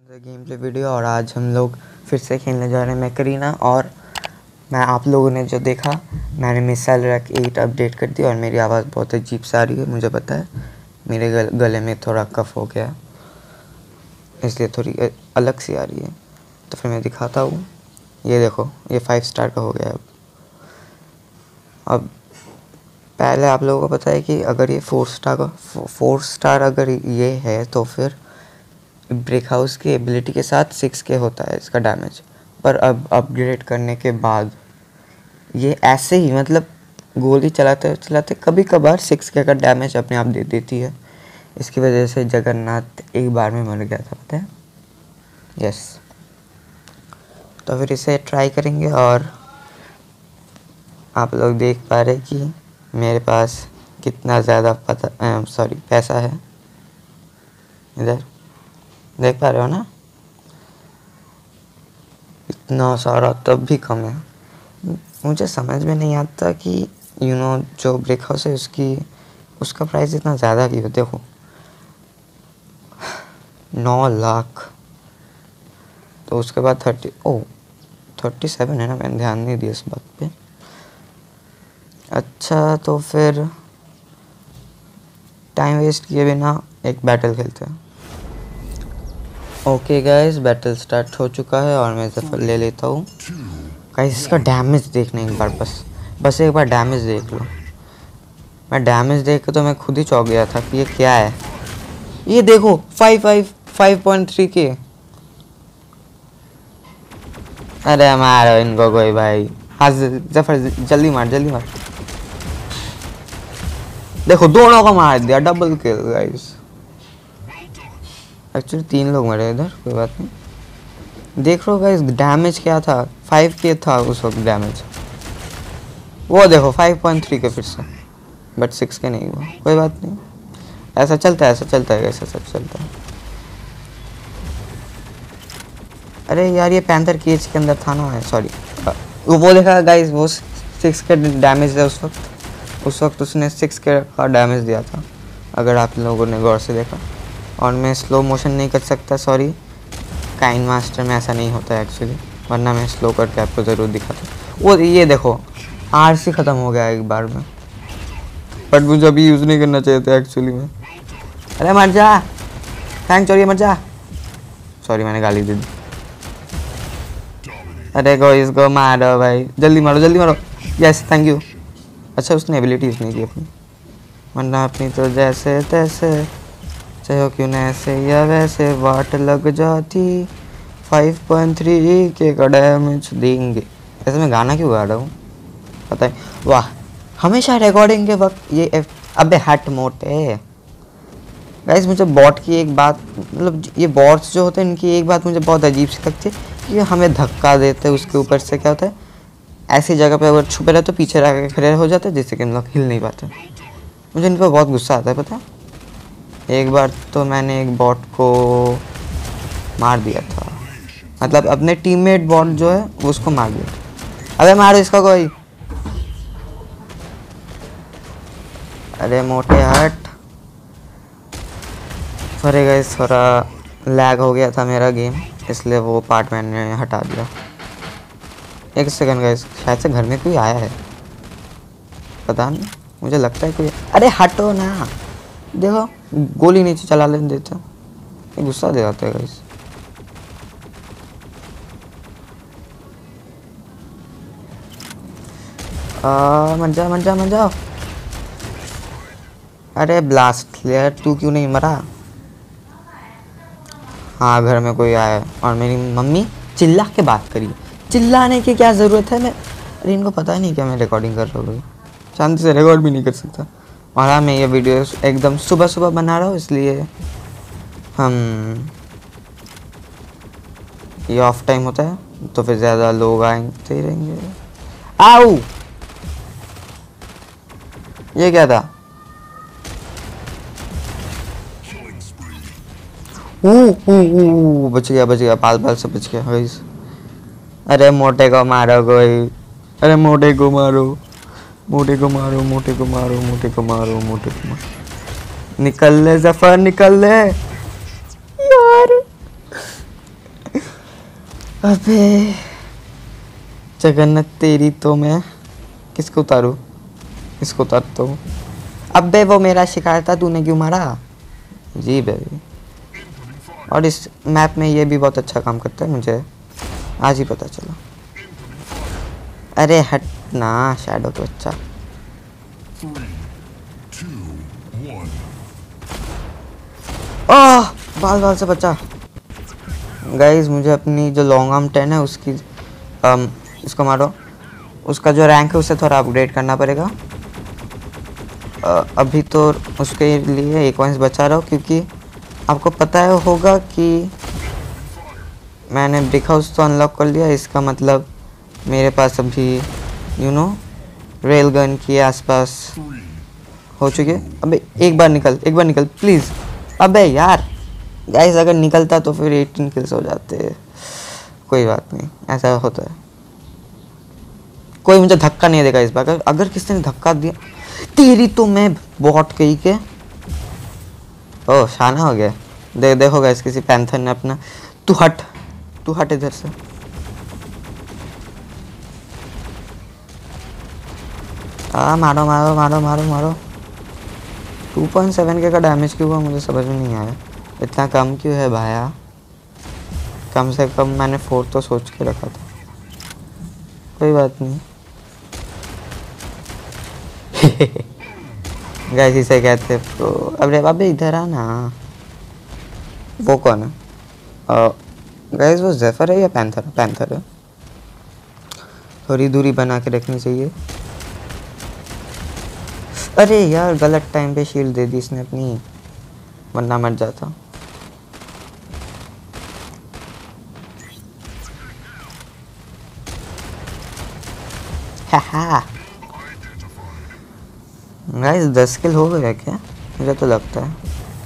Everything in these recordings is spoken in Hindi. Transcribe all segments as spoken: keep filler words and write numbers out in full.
Game play video. और आज हम लोग फिर से खेलने जा रहे हैं मैकरीना। और मैं आप लोगों ने जो देखा, मैंने मिसाइल रैक एट अपडेट कर दी और मेरी आवाज़ बहुत अजीब सा आ रही है। मुझे पता है मेरे गल, गले में थोड़ा कफ हो गया, इसलिए थोड़ी अलग सी आ रही है। तो फिर मैं दिखाता हूँ। ये देखो, ये फाइव स्टार का हो गया। अब अब पहले आप लोगों को पता है कि अगर ये फोर स्टार का फोर स्टार अगर ये है तो फिर ब्रेक हाउस की एबिलिटी के साथ सिक्स के होता है इसका डैमेज। पर अब अपग्रेड करने के बाद ये ऐसे ही मतलब गोली चलाते चलाते कभी कभार सिक्स के का डैमेज अपने आप दे देती है। इसकी वजह से जगन्नाथ एक बार में मर गया था, पता है। यस, तो फिर इसे ट्राई करेंगे। और आप लोग देख पा रहे कि मेरे पास कितना ज़्यादा पता सॉरी पैसा है। इधर देख पा रहे हो ना, इतना सारा तब भी कम है। मुझे समझ में नहीं आता कि यू नो जो ब्रेक हाउस है उसकी उसका प्राइस इतना ज़्यादा क्यों। देखो नौ लाख, तो उसके बाद थर्टी ओ थर्टी सेवन है ना, मैंने ध्यान नहीं दिया इस बात पे। अच्छा, तो फिर टाइम वेस्ट किए बिना एक बैटल खेलते हैं। ओके गाइस, बैटल स्टार्ट हो चुका है और मैं जफर ले लेता हूँ। गाइस इसका डैमेज देखना एक बार, बस बस एक बार डैमेज देख लो। मैं डैमेज देख के तो मैं खुद ही चौंक गया था कि ये क्या है। ये देखो five five five point three के। अरे मारो इनको कोई भाई। हाँ जफर जल्दी मार जल्दी मार। देखो दोनों को मार दिया, डबल किल गाइस। एक्चुअली तीन लोग मरे इधर, कोई बात नहीं। देख लो गाइस डैमेज क्या था, फाइव के था उस वक्त डैमेज। वो देखो फाइव पॉइंट थ्री के फिर से, बट सिक्स के नहीं हुआ। कोई बात नहीं, ऐसा चलता है ऐसा चलता है ऐसा सब चलता है। अरे यार ये पैंथर केज के अंदर था ना, सॉरी। वो देखा गाइस, वो सिक्स के डैमेज है उस वक्त उस वक्त उसने सिक्स के का डैमेज दिया था, अगर आप लोगों ने गौर से देखा। और मैं स्लो मोशन नहीं कर सकता, सॉरी। काइन मास्टर में ऐसा नहीं होता है एक्चुअली, वरना मैं स्लो करके आपको ज़रूर दिखाता। वो ये देखो आर सी ख़त्म हो गया एक बार में, बट मुझे अभी यूज़ नहीं करना चाहिए था एक्चुअली में। अरे मर जा, थैंक चोरी मर जा। सॉरी मैंने गाली दे दी। अरे को इसको मारो भाई, जल्दी मारो जल्दी मारो। Yes thank you. अच्छा उसने एबिलिटी यूज़ नहीं की अपनी, वरना अपनी तो जैसे तैसे चाहे क्यों ना ऐसे या वैसे वाट लग जाती। फाइव पॉइंट थ्री के का डैमेज देंगे। ऐसे मैं गाना क्यों गा रहा हूँ पता है। वाह, हमेशा रिकॉर्डिंग के वक्त ये अबे हट मोटे। गाइस मुझे बॉट की एक बात, मतलब ये बॉट्स जो होते हैं इनकी एक बात मुझे बहुत अजीब सी लगती है कि हमें धक्का देते हैं। उसके ऊपर से क्या होता है, ऐसी जगह पे अगर छुपे रहे तो पीछे रह के खड़े हो जाते हैं, जिससे कि हम लोग हिल नहीं पाते। मुझे इन पर बहुत गुस्सा आता है पता है। एक बार तो मैंने एक बॉट को मार दिया था, मतलब अपने टीममेट बॉट जो है वो उसको मार दिया था। अबे मारो इसका कोई। अरे मोटे हट। अरे गाइस थोड़ा लैग हो गया था मेरा गेम, इसलिए वो पार्ट मैंने हटा दिया। एक सेकंड गाइस, शायद से घर में कोई आया है, पता नहीं, मुझे लगता है कोई। अरे हटो ना, देखो गोली नीचे चला लेने देता, ये गुस्सा दे जाता है गाइस। आ मर जा मर जा मर जाओ। अरे ब्लास्ट लेयर तू क्यों नहीं मरा। हाँ घर में कोई आया है और मेरी मम्मी चिल्ला के बात करी। चिल्लाने की क्या ज़रूरत है। मैं अरे इनको पता ही नहीं क्या मैं रिकॉर्डिंग कर रहा हूँ, शांति से रिकॉर्ड भी नहीं कर सकता। और हाँ मैं ये वीडियो एकदम सुबह सुबह बना रहा हूँ, इसलिए हम ये ऑफ टाइम होता है तो फिर ज़्यादा लोग आएंगे ही रहेंगे। आओ ये क्या था। ऊ ऊ बच गया बच गया, पाल पाल से बच गया गाइस। अरे मोटे को मारो कोई, अरे मोटे को मारो मोटे को मारो मोटे को मारो मोटे को मारो मोटे को मारो। निकल ले जफर निकल ले यार। अबे जगन्नाथ तेरी तो मैं किसको उतारूं, किसको उतारता हूँ। अबे वो मेरा शिकार था, तूने क्यों मारा? जी बेबी। और इस मैप में ये भी बहुत अच्छा काम करता है, मुझे आज ही पता चला। अरे हट ना शैडो तो अच्छा। ओह बाल बाल से बचा। गाइस मुझे अपनी जो लॉन्ग आर्म टेन है उसकी um, इसको मारो, उसका जो रैंक है उसे थोड़ा अपग्रेड करना पड़ेगा। uh, अभी तो उसके लिए एक पॉइंट्स बचा रहा हूँ, क्योंकि आपको पता है होगा कि मैंने ब्रिक हाउस तो अनलॉक कर लिया। इसका मतलब मेरे पास अभी यू नो रेल गन के आसपास हो चुके। अबे एक बार निकल, एक बार निकल प्लीज़। अबे यार गाइस अगर निकलता तो फिर अठारह किल्स हो जाते। कोई बात नहीं, ऐसा होता है। कोई मुझे धक्का नहीं देगा इस बार। अगर किसी ने धक्का दिया तेरी तो मैं बॉट कही के। ओह शाना हो गया। देख देखो गाइस किसी पैंथर ने अपना। तू हट, तू हट इधर से। हाँ मारो मारो मारो मारो मारो। टू पॉइंट सेवन के का डैमेज क्यों हुआ मुझे समझ में नहीं आया। इतना कम क्यों है भाया? कम से कम मैंने फोर तो सोच के रखा था। कोई बात नहीं। गाइस इसे कहते तो। अरे अबे इधर आ ना। वो कौन है? गाइस वो जेफर है या पैंथर है? पैंथर है। थोड़ी दूरी बना के रखनी चाहिए। अरे यार गलत टाइम पे शील्ड दे दी इसने अपनी, वरना मर जाता। गाइस दस किल हो गया क्या? मुझे तो लगता है।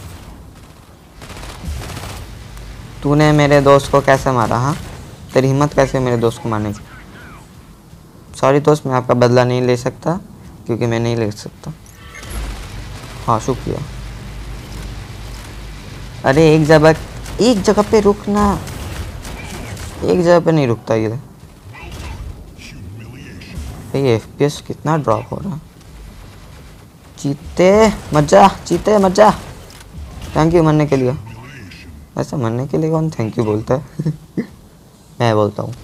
तूने मेरे दोस्त को कैसे मारा? हाँ तेरी हिम्मत कैसे मेरे दोस्त को मारने की? सॉरी दोस्त, मैं आपका बदला नहीं ले सकता, क्योंकि मैं नहीं ले सकता। हाँ शुक्रिया। अरे एक जगह एक जगह पे रुकना, एक जगह पे नहीं रुकता ये। ये एफपीएस कितना ड्रॉप हो रहा है। चीते मजा, चीते मजा। थैंक यू मरने के लिए। ऐसा मरने के लिए कौन थैंक यू बोलता है? मैं बोलता हूँ।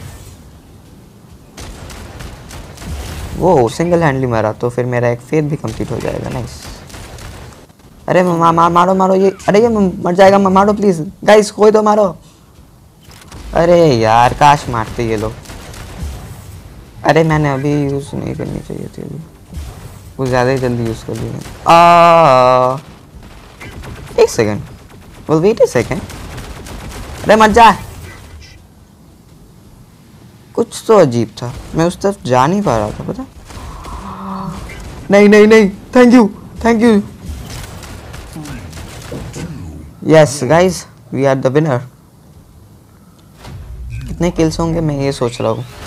वो सिंगल हैंडली मारा तो फिर मेरा एक फेथ भी कंप्लीट हो जाएगा। नाइस। अरे मा, मा, मारो मारो ये। अरे ये मर जाएगा, मारो प्लीज गाइस, कोई तो मारो। अरे यार काश मारते ये लोग। अरे मैंने अभी यूज़ नहीं करनी चाहिए थी, अभी वो ज़्यादा ही जल्दी यूज़ कर लिया। आ एक second, well wait a second. अरे मत जा। कुछ तो अजीब था, मैं उस तरफ जा नहीं पा रहा था पता। नहीं नहीं नहीं, thank you thank you. Yes guys we are the winner. कितने किल्स होंगे मैं ये सोच रहा हूँ।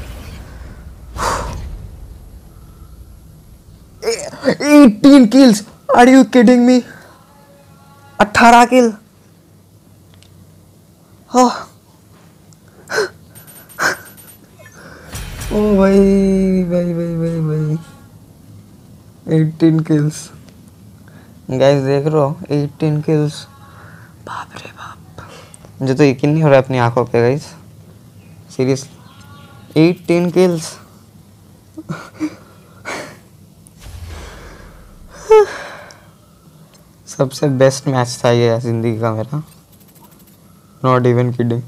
Eighteen kills, are you kidding me? अठारह किल। ओ भाई भाई भाई भाई भाई एटीन किल्स। गाइस देख रहे हो एटीन किल्स। बाप रे बाप, मुझे तो यकीन नहीं हो रहा अपनी आंखों पे गाइस, सीरियसली एटीन किल्स। सबसे बेस्ट मैच था ये जिंदगी का मेरा, नॉट इवन किडिंग।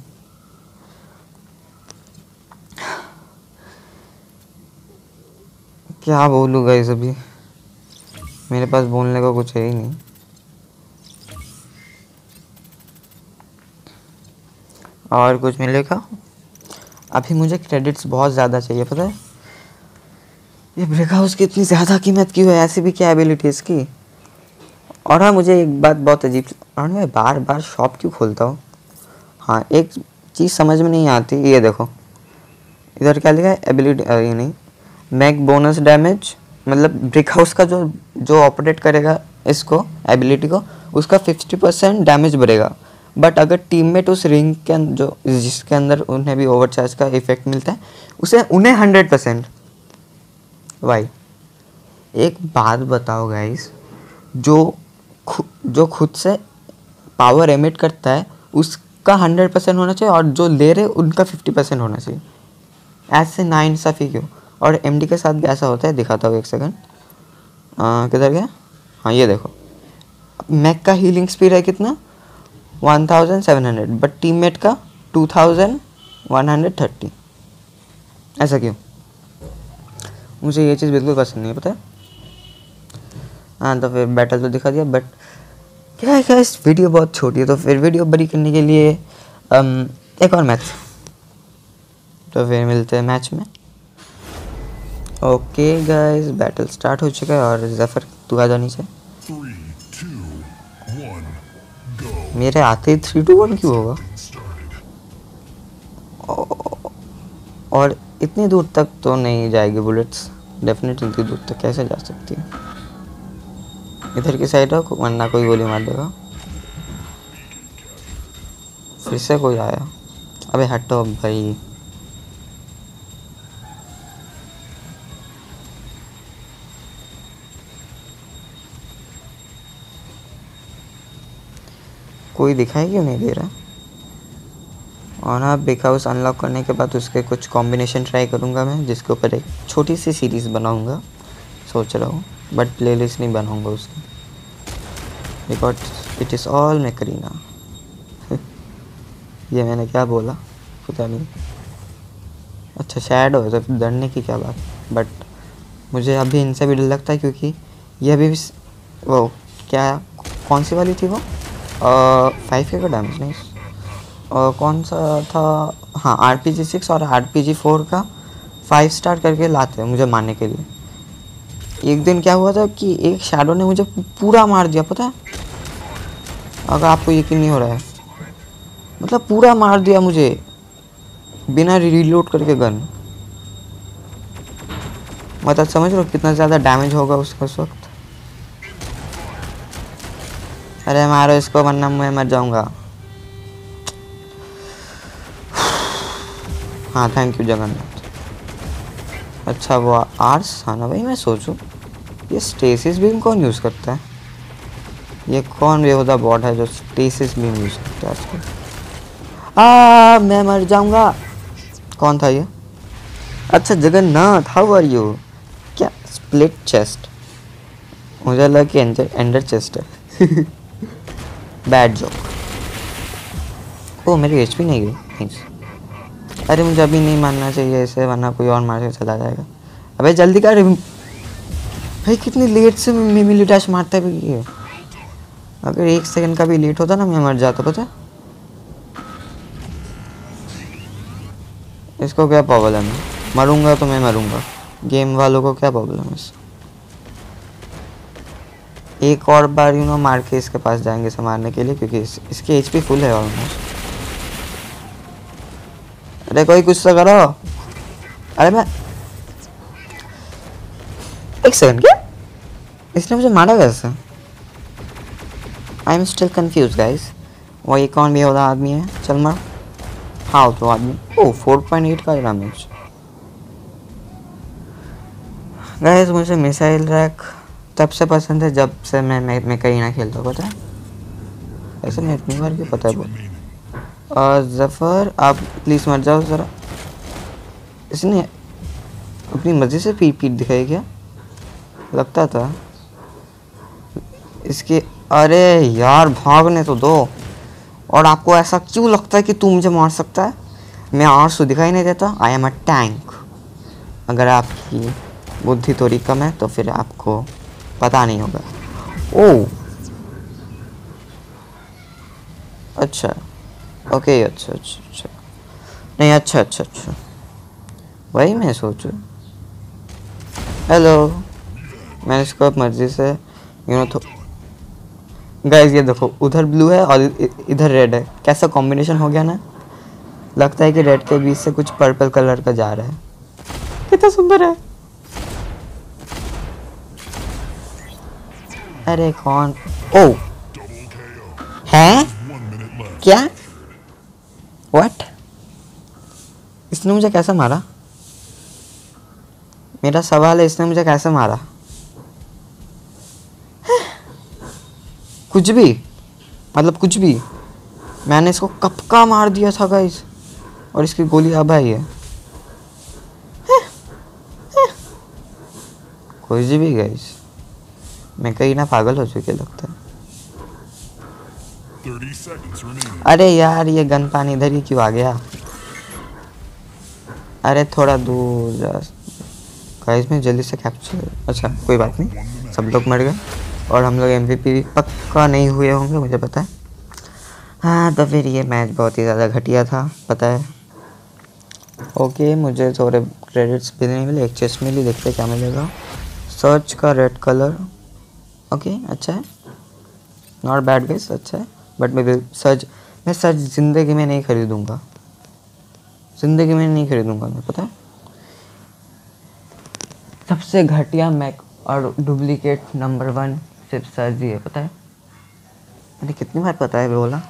क्या बोलूँ गाइस, अभी मेरे पास बोलने का कुछ है ही नहीं। और कुछ मिलेगा? अभी मुझे क्रेडिट्स बहुत ज़्यादा चाहिए पता है। ये ब्रेक हाउस की इतनी ज़्यादा कीमत क्यों है? ऐसी भी क्या एबिलिटी इसकी? और हाँ मुझे एक बात बहुत अजीब, और मैं बार बार शॉप क्यों खोलता हूँ? हाँ एक चीज़ समझ में नहीं आती, ये देखो इधर क्या लिखा है एबिलिटी, ये नहीं मैक बोनस डैमेज, मतलब ब्रिक हाउस का जो जो ऑपरेट करेगा इसको एबिलिटी को, उसका फिफ्टी परसेंट डैमेज बढ़ेगा। बट अगर टीममेट उस रिंग के अं- जो जिसके अंदर उन्हें भी ओवरचार्ज का इफेक्ट मिलता है उसे उन्हें हंड्रेड परसेंट। वाई एक बात बताओ गाइस, जो खु, जो खुद से पावर एमिट करता है उसका हंड्रेड परसेंट होना चाहिए और जो ले रहे उनका फिफ्टी परसेंट होना चाहिए। ऐसे नाइंसाफ़ी क्यों? और एमडी के साथ भी ऐसा होता है, दिखाता हूँ एक सेकंड। किधर गया? हाँ ये देखो, मैक का हीलिंग स्पीड है कितना, one thousand seven hundred, but teammate का two thousand one hundred thirty. ऐसा क्यों? मुझे ये चीज़ बिल्कुल पसंद नहीं, पता है। हाँ तो फिर बैटल तो दिखा दिया, बट क्या है क्या इस वीडियो बहुत छोटी है, तो फिर वीडियो बड़ी करने के लिए um, एक और मैच, तो फिर मिलते हैं मैच में। ओके गाइस, बैटल स्टार्ट हो चुका है और जफर तू आ जा नीचे। मेरे आते ही थ्री टू वन क्यों होगा? और इतनी दूर तक तो नहीं जाएगी बुलेट्स, डेफिनेटली इतनी दूर तक कैसे जा सकती है? इधर की साइड हो वरना कोई गोली मार देगा। फिर से कोई आया, अबे हटो भाई। कोई दिखाई क्यों नहीं दे रहा? और हाँ, बिग हाउस अनलॉक करने के बाद उसके कुछ कॉम्बिनेशन ट्राई करूँगा मैं, जिसके ऊपर एक छोटी सी सीरीज़ बनाऊँगा सोच रहा हूँ, बट प्लेलिस्ट नहीं बनाऊँगा उसकी, because it is all Macarena. ये मैंने क्या बोला पता नहीं। अच्छा शैडो है तो फिर डरने की क्या बात, बट मुझे अभी इनसे भी डर लगता है क्योंकि ये अभी भी वो क्या कौन सी वाली थी वो फाइव के का डैमेज नहीं, और कौन सा था, हाँ आर पी जी सिक्स और आर पी जी फोर का फाइव स्टार करके लाते हैं मुझे मारने के लिए। एक दिन क्या हुआ था कि एक शैडो ने मुझे पूरा मार दिया, पता है, अगर आपको यकीन नहीं हो रहा है, मतलब पूरा मार दिया मुझे बिना रीलोड करके गन। मतलब समझ लो कितना ज़्यादा डैमेज होगा उसका उस वक्त। अरे मारो इसको वरना मैं मर जाऊंगा। हाँ थैंक यू जगन्नाथ। अच्छा वो आर्स, हाँ ना भाई, मैं सोचूं ये स्टेसिस बीम कौन यूज़ करता है? ये कौन बेहुदा बॉट है जो स्टेसिस बीम यूज़ करता है आजकल? आ मैं मर जाऊंगा। कौन था ये? अच्छा जगन्नाथ, हाउ आर यू? क्या स्प्लिट चेस्ट? मुझे लगा कि एंडर एंडर चेस्ट है। Bad joke. ओ मेरी एचपी नहीं गई, नहीं। अरे मुझे अभी नहीं मारना चाहिए इसे वरना कोई और मार के चला जाएगा। अबे जल्दी कर भाई, कितनी लेट से मिली डैश मारता है भाई ये। अगर एक सेकंड का भी लेट होता ना मैं मर जाता, पता है। इसको क्या प्रॉब्लम है? मरूंगा तो मैं मरूंगा, गेम वालों को क्या प्रॉब्लम है इससे? एक और बार यू नो मार के इसके पास जाएंगे इसे मारने के लिए, क्योंकि इस, इसकी एचपी फुल है ऑलमोस्ट। अरे कोई कुछ तो करो। अरे मैं एक सेकंड, क्या इसने मुझे मारा कैसे? I am still confuse guys. वो ये कौन भी होता आदमी है? चल मार। हाँ तो आदमी, ओ फोर पॉइंट एट का डैमेज। गाइस मुझे मिसाइल रैक तब से पसंद है जब से मैं मैं, मैं कहीं ना खेलता हूँ, पता है। ऐसे मैं इतनी बार क्यों पता है बहुत। और जफ़र आप प्लीज़ मर जाओ ज़रा। इसने अपनी मर्जी से पीट पीट दिखाई क्या? लगता था इसके। अरे यार भागने तो दो। और आपको ऐसा क्यों लगता है कि तू मुझे मार सकता है? मैं आर्स तो दिखाई नहीं देता, आई एम अ टैंक। अगर आपकी बुद्धि थोड़ी कम है तो फिर आपको पता नहीं होगा। ओह अच्छा ओके, अच्छा अच्छा अच्छा नहीं, अच्छा अच्छा अच्छा वही मैं सोचूं। हेलो, मैंने इसको अब मर्जी से यू नो तो गाइस ये देखो, उधर ब्लू है और इधर रेड है, कैसा कॉम्बिनेशन हो गया ना। लगता है कि रेड के बीच से कुछ पर्पल कलर का जा रहा है, कितना सुंदर है। अरे कौन? ओ हैं क्या? व्हाट? इसने मुझे कैसे मारा? मेरा सवाल है, इसने मुझे कैसे मारा? कुछ भी, मतलब कुछ भी। मैंने इसको कब का मार दिया था गाइस, और इसकी गोली अब आई है। कुछ भी गाइस, मैं कहीं ना पागल हो चुके लगता है। अरे यार ये गन पानी इधर ही क्यों आ गया? अरे थोड़ा दूर जा गाइस, में जल्दी से कैप्चर। अच्छा कोई बात नहीं, सब लोग मर गए और हम लोग एमवीपी पक्का नहीं हुए होंगे, मुझे पता है। हाँ तो फिर ये मैच बहुत ही ज़्यादा घटिया था, पता है। ओके मुझे थोड़े क्रेडिट्स भी नहीं मिले, एक चेस्ट मिली, देखते क्या मिलेगा। सर्च का रेड कलर, ओके अच्छा है, नॉट बैड गाइस, अच्छा है। बट मैं सर्च मैं सर्च ज़िंदगी में नहीं खरीदूँगा, ज़िंदगी में नहीं खरीदूँगा मैं, पता है। सबसे घटिया मैक और डुप्लीकेट नंबर वन सिर्फ सर्च ही है, पता है। मैंने कितनी बार पता है बोला।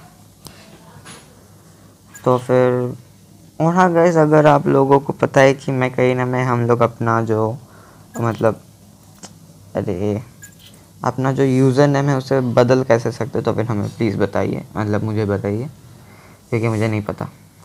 तो फिर और हाँ गाइस, अगर आप लोगों को पता है कि मैं कहीं ना मैं हम लोग अपना जो मतलब अरे अपना जो यूज़र नेम है उसे बदल कैसे सकते, तो फिर हमें प्लीज़ बताइए, मतलब मुझे बताइए, क्योंकि मुझे नहीं पता।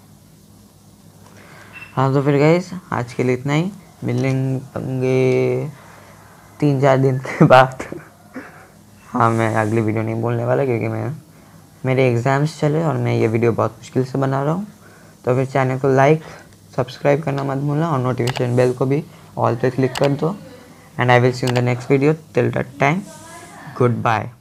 हाँ तो फिर गाइस आज के लिए इतना ही, मिलेंगे तीन चार दिन के बाद। हाँ मैं अगली वीडियो नहीं बोलने वाला, क्योंकि मैं मेरे एग्ज़ाम्स चले और मैं ये वीडियो बहुत मुश्किल से बना रहा हूँ। तो फिर चैनल को लाइक सब्सक्राइब करना मत भूलना और नोटिफिकेशन बेल को भी ऑल पे क्लिक कर दो। And I will see you in the next video. Till that time, goodbye.